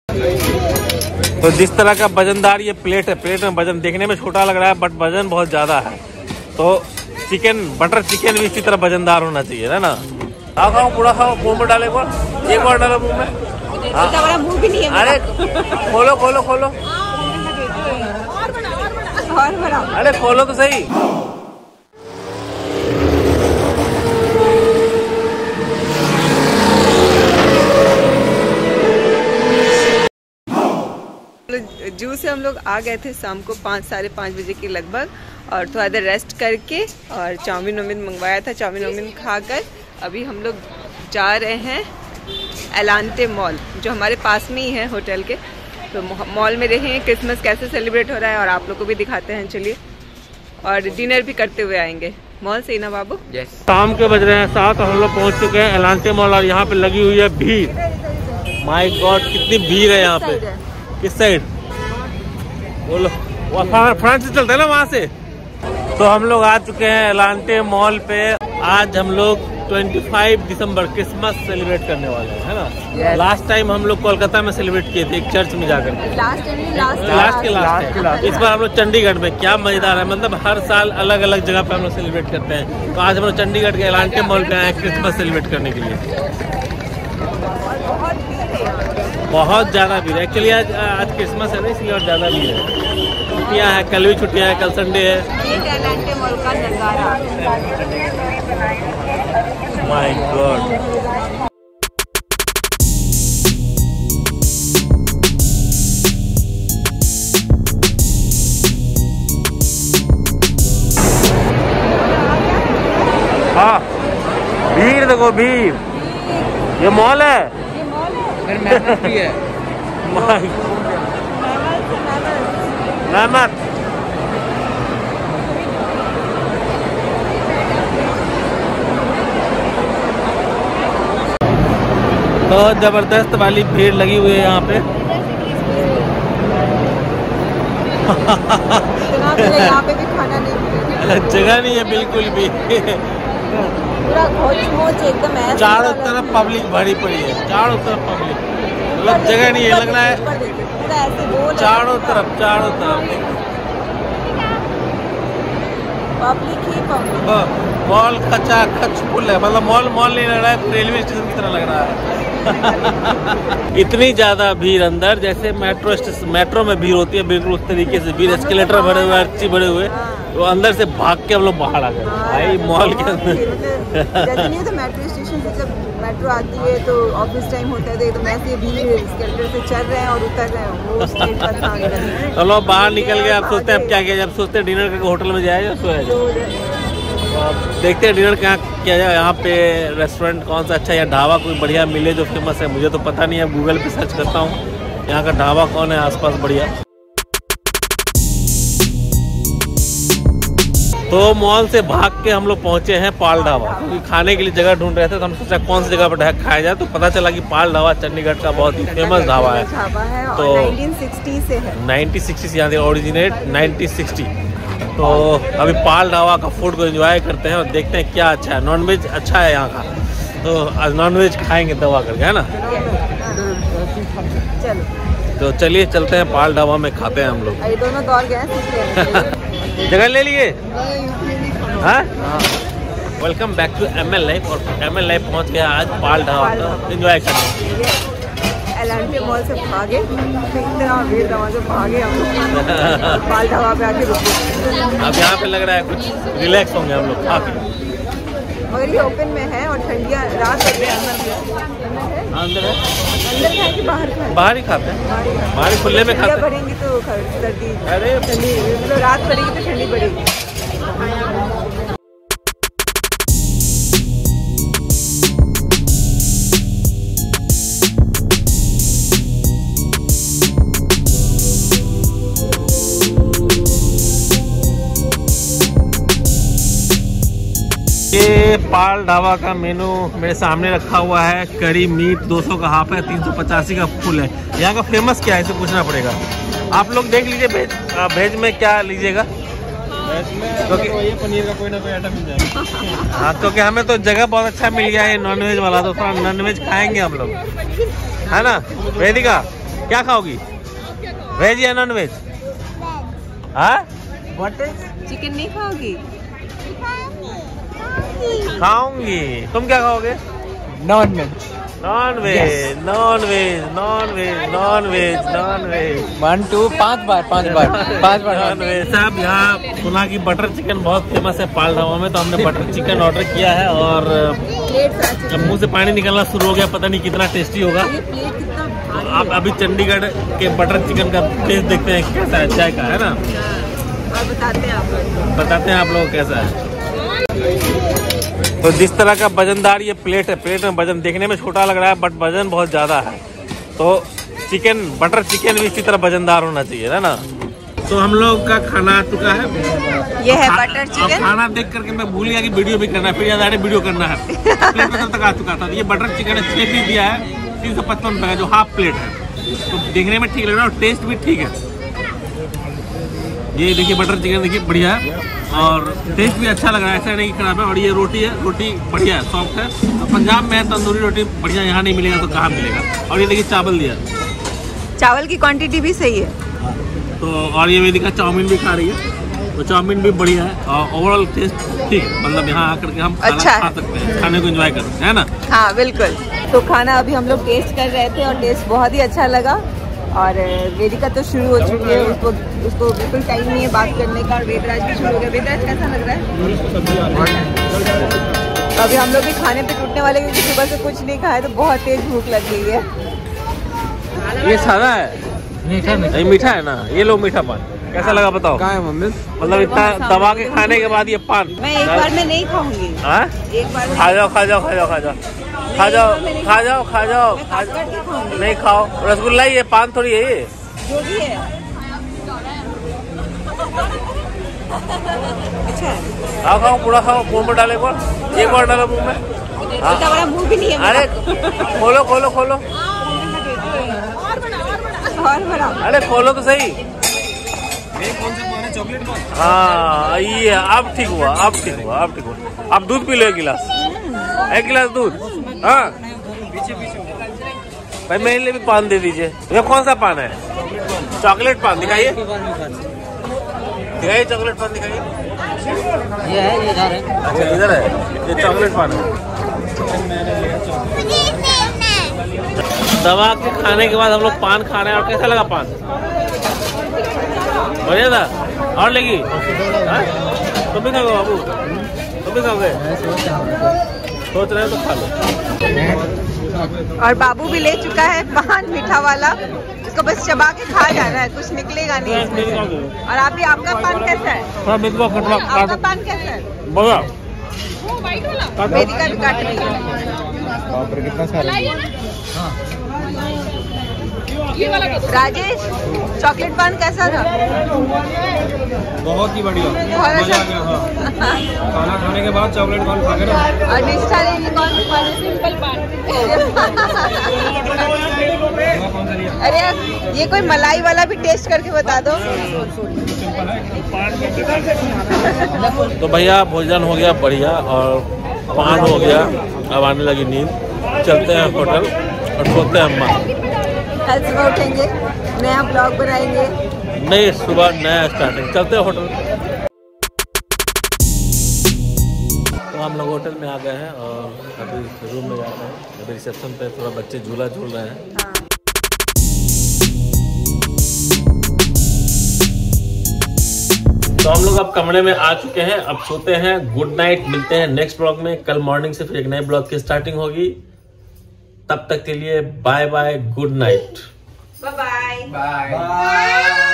तो जिस तरह का वजनदार ये प्लेट है, प्लेट में वजन देखने में छोटा लग रहा है बट वजन बहुत ज्यादा है। तो चिकन, बटर चिकन भी इसी तरह वजनदार होना चाहिए, है ना। खाओ खाओ, पूरा खाओ, मुंह में डाले, एक बार डालो मुंह में। हाँ। मुंह भी नहीं है। अरे खोलो खोलो खोलो, और बड़ा। अरे खोलो तो सही। जू से हम लोग आ गए थे शाम को 5 साढ़े 5 बजे के लगभग, और थोड़ा देर रेस्ट करके और चाउमीन वाउमीन मंगवाया था। चाउमीन वाउमीन खाकर अभी हम लोग जा रहे हैं एलांटे मॉल, जो हमारे पास में ही है होटल के। तो मॉल में देखेंगे क्रिसमस कैसे सेलिब्रेट हो रहा है और आप लोग को भी दिखाते हैं। चलिए, और डिनर भी करते हुए आएंगे मॉल से ही ना बाबू। शाम के बज रहे हैं 7 और हम लोग पहुँच चुके हैं एलांटे मॉल, और यहाँ पे लगी हुई है भीड़। माय गॉड, कितनी भीड़ है यहाँ पे। किस साइड बोलो, फ्रांस से चलते हैं ना वहाँ से। तो हम लोग आ चुके हैं एलांटे मॉल पे। आज हम लोग 25 दिसंबर क्रिसमस सेलिब्रेट करने वाले हैं, है ना। लास्ट टाइम हम लोग कोलकाता में सेलिब्रेट किए थे एक चर्च में जाकर के। लास्ट इस बार हम लोग चंडीगढ़ में। क्या मजेदार है, मतलब हर साल अलग अलग जगह पे हम लोग सेलिब्रेट करते हैं। तो आज हम लोग चंडीगढ़ के एलांटे मॉल पे आए हैं क्रिसमस सेलिब्रेट करने के लिए। बहुत ज़्यादा भीड़ है एक्चुअली। आज क्रिसमस है ना, इसलिए और ज़्यादा भीड़ है। छुट्टियाँ हैं, कल भी छुट्टियाँ हैं, कल संडे है। एलांटे मॉल का नज़ारा, माय गॉड। हाँ, भीड़ देखो, भीड़। ये मॉल है, मेहनत भी है। मेहनत। तो जबरदस्त वाली भीड़ लगी हुई है यहाँ पे। यहाँ पे भी खाना नहीं, जगह नहीं है बिल्कुल भी। पूरा घोच एकदम है, चारों तरफ पब्लिक भरी पड़ी है, चारों तरफ पब्लिक, मतलब जगह नहीं है, लग रहा है चारों तरफ पब्लिक ही पब्लिक। मॉल खचा खच फुल है, मतलब मॉल नहीं लग रहा है, रेलवे स्टेशन की तरह लग रहा है। इतनी ज्यादा भीड़ अंदर, जैसे मेट्रो में भीड़ होती है, बिल्कुल उस तरीके से भीड़। एस्केलेटर भरे हुए, हर चीज भरे हुए, तो अंदर से भाग के हम लोग बाहर आ गए भाई मॉल के अंदर। नहीं तो मेट्रो स्टेशन से जब मेट्रो आती है तो ऑफिस टाइम होता है, तो एकदम ऐसे भीड़ एस्केलेटर से चल रहे हैं और उतर रहे हैं, वो स्टेट पर आ गए। चलो बाहर निकल गए। अब सोचते हैं अब क्या किया जाए। अब सोचते हैं डिनर करके होटल में जाए या सोया जाए। देखते हैं डिनर कहाँ किया जाए। यहाँ पे रेस्टोरेंट कौन सा अच्छा, या ढाबा कोई बढ़िया मिले जो फेमस है। मुझे तो पता नहीं है, गूगल पे सर्च करता हूँ यहाँ का ढाबा कौन है आसपास बढ़िया। तो मॉल से भाग के हम लोग पहुँचे हैं पाल ढाबा, क्योंकि खाने के लिए जगह ढूंढ रहे थे। तो हम सोचा कौन सी जगह पर खाया जाए, तो पता चला कि पाल ढाबा चंडीगढ़ का बहुत ही फेमस ढाबा है। तो 1960 से है, 1960 से यहाँ ओरिजिनेट 1960। तो अभी पाल ढाबा का फूड को एंजॉय करते हैं और देखते हैं क्या अच्छा है। नॉनवेज अच्छा है यहाँ का, तो आज नॉनवेज खाएंगे दवा करके, है ना। तो चलिए चलते हैं पाल ढाबा में, खाते हैं हम लोग। ये दोनों दौड़ गए जगह ले लिए। हाँ, welcome back to ML life. और ML लाइफ पहुँच गया आज पाल ढाबा का एंजॉय करने। एलांटे मॉल से भागे, इतना भीड़ था, वहाँ से भागे हम लोग, पाल ढाबा पे आके रुके। अब यहाँ पे लग रहा है कुछ रिलैक्स होंगे हम लोग खा के। मगर ये ओपन में है और ठंडियाँ रात हो गई। अंदर है, अंदर खाए कि बाहर खाए? बाहर ही खाते हैं, बाहर ही खुले में खाते हैं। भरेंगी तो सर्दी, अरे ठंडी, मतलब रात पड़ेगी तो ठंडी पड़ेगी। ये पाल ढाबा का मेनू मेरे सामने रखा हुआ है। करी मीट 200 का हाफ है, 385 का फुल है। यहाँ का फेमस क्या है इसे पूछना पड़ेगा। आप लोग देख लीजिए वेज में क्या लीजिएगा। क्योंकि ये पनीर का कोई ना कोई आइटम मिल जाएगा। हाँ, क्योंकि हमें तो जगह बहुत अच्छा मिल गया है नॉनवेज वाला, तो थोड़ा नॉनवेज खाएंगे हम लोग, है ना। वेदिका क्या खाओगी? वेज या नॉन वेज? हाँ चिकन नहीं खाओगी? खाऊंगी। तुम क्या खाओगे? Non veg. Non veg non veg non veg non veg non veg 1 2 5 बार नॉन वेज। साहब यहाँ सुना कि बटर चिकन बहुत फेमस है पाल ढाबा में, तो हमने बटर चिकन ऑर्डर किया है और मुंह से पानी निकलना शुरू हो गया। पता नहीं कितना टेस्टी होगा। तो आप अभी चंडीगढ़ के बटर चिकन का टेस्ट देखते हैं कैसा है, चाय का है ना, और बताते हैं आप लोग कैसा है। तो जिस तरह का वजनदार ये प्लेट है, प्लेट में वजन देखने में छोटा लग रहा है बट वजन बहुत ज्यादा है। तो चिकन बटर चिकन भी इसी तरह वजनदार होना चाहिए, है ना। तो हम लोग का खाना आ चुका है। ये है बटर चिकन। खाना देख करके मैं भूल गया कि वीडियो भी करना है, फिर याद आया वीडियो करना है। प्लेट में तब तक आ चुका था। ये बटर चिकन है, 6 पीस दिया है, 355 रुपए का, जो हाफ प्लेट है। तो देखने में ठीक लग रहा है और टेस्ट भी ठीक है। ये देखिए बटर चिकन देखिए बढ़िया है और टेस्ट भी अच्छा लग रहा है, ऐसा नहीं खराब है। और ये रोटी है, रोटी बढ़िया है, सॉफ्ट है। तो पंजाब में तंदूरी रोटी बढ़िया यहाँ नहीं मिलेगा तो कहाँ मिलेगा। और ये देखिए चावल दिया, चावल की क्वांटिटी भी सही है। तो और ये वेदिका चाउमीन भी खा रही है, तो चाउमीन भी बढ़िया है और ओवरऑल टेस्ट ठीक है। मतलब यहाँ आकर के हम अच्छा खा सकते हैं, खाने को एंजॉय कर सकते हैं, है ना। हाँ बिल्कुल। तो खाना अभी हम लोग टेस्ट कर रहे थे और टेस्ट बहुत ही अच्छा लगा। और वेदिका तो शुरू हो चुकी है, उसको बिल्कुल टाइम नहीं है बात करने का। और वेदराज भी शुरू हो गया। वेदराज कैसा लग रहा है? तो अभी हम लोग भी खाने पे टूटने वाले, क्योंकि सुबह से कुछ नहीं खाया, तो बहुत तेज भूख लग गई है। ये सादा है, नहीं मीठा है ना। ये लो मीठा पान कैसा लगा बताओ? कहाँ है मम्मी? मतलब इतना दबा के खाने के बाद ये पान मैं एक बार में नहीं खाऊंगी। एक बार खा जाओ खा जाओ खा जाओ खा जाओ खा जाओ खा जाओ खा जाओ खा जाओ। नहीं खाओ, रसगुल्ला ही है, पान थोड़ी है ये। जो भी है अच्छा है। खाओ खाओ पूरा खाओ, मुंह में डाले एक बार डालो मुंह में। इतना बड़ा मुंह भी नहीं है। अरे खोलो खोलो खोलो, और बड़ा। अरे खोलो तो सही। कौन सा पान है? चॉकलेट पान। हाँ ये अब ठीक हुआ, अब ठीक हुआ, अब ठीक हुआ। अब दूध पी लो, 1 गिलास, 1 गिलास दूध। हाँ भाई मेरे लिए भी पान दे दीजिए। ये कौन सा पान है? चॉकलेट पान दिखाइए, दिखाइए चॉकलेट पान दिखाइए। ये है, ये इधर है। अच्छा इधर है, ये चॉकलेट पान है। दवा के खाने के बाद हम लोग पान खा रहे हैं। और कैसा लगा पान? बढ़िया था। और लेगी तुम भी खाओगे बाबू? तुम भी खाओगे? सोच रहे हो तो खा लो। और बाबू भी ले चुका है पान मीठा वाला, इसको बस चबा के खा जाना है, कुछ निकलेगा नहीं इसमें। और आपका पान कैसा है? आपका पान कैसा है? वेदिका भी काट रही है। कितना सारा राजेश, चॉकलेट पान कैसा था? बहुत ही बढ़िया, बहुत मजा अच्छा। आ गया। हाँ। खाना खाने के बाद चॉकलेट पान खा के ना। और निष्ठा ने कौन सा पान? सिंपल पान। कौन सा लिया? अरे ये कोई मलाई वाला भी टेस्ट करके बता दो। तो भैया भोजन हो गया बढ़िया और पान हो गया। अब आने लगी नींद, चलते हैं होटल और सोते हैं अम्मा। कल सुबह उठेंगे, नया ब्लॉग बनाएंगे। नहीं सुबह नया स्टार्टिंग, चलते हैं होटल। तो हम लोग होटल में आ गए हैं और अभी रूम में जाते हैं। अभी रिसेप्शन पे थोड़ा बच्चे झूला झूल रहे हैं। तो हम लोग अब कमरे में आ चुके हैं, अब सोते हैं। गुड नाइट, मिलते हैं नेक्स्ट ब्लॉग में। कल मॉर्निंग से फिर एक नए ब्लॉग की स्टार्टिंग होगी। तब तक के लिए bye bye, good night, bye bye. Bye.